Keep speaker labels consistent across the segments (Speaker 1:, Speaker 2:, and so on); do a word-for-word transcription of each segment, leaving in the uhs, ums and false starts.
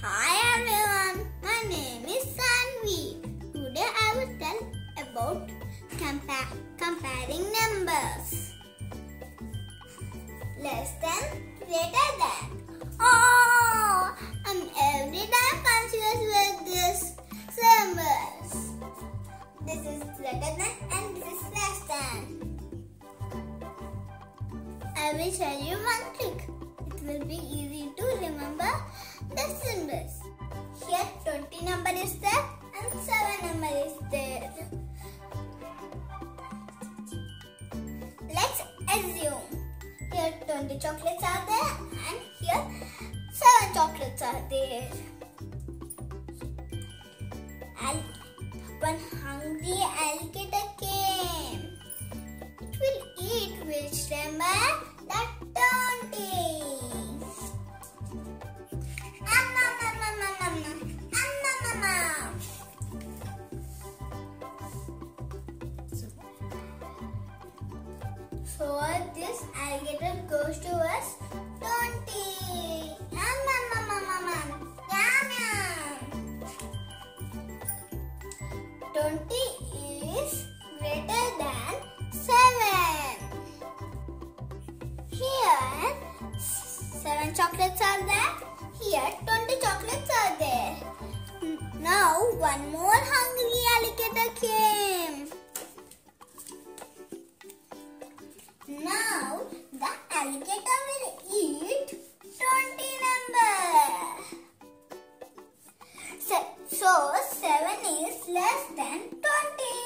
Speaker 1: Hi everyone, my name is Sanvi. Today I will tell about compa comparing numbers. Less than, greater than. Oh, I'm every time confused with this symbols. This is greater than and this is less than. I will show you one trick. It will be easy to remember the symbols. Here twenty number is there and seven number is there. Let's assume here twenty chocolates are there and here seven chocolates are there. And one hungry alligator came. It will eat which number? That twenty. So this alligator goes towards twenty. Yum, yum, yum, yum, yum. Yum, yum. twenty is greater than seven. Here seven chocolates are there. Here twenty chocolates are there. Now one more hungry alligator came. Now the alligator will eat twenty number. So, so seven is less than twenty.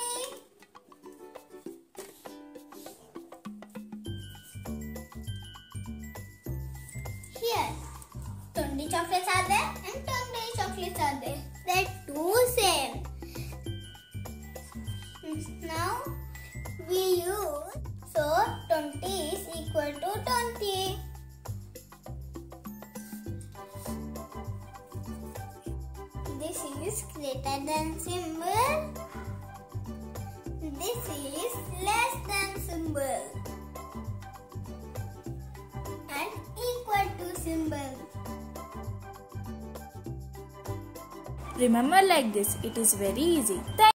Speaker 1: Here twenty chocolates are there and twenty chocolates are there. They are two same. Now we use so twenty is equal to twenty. This is greater than symbol. This is less than symbol. And equal to symbol.
Speaker 2: Remember like this, it is very easy.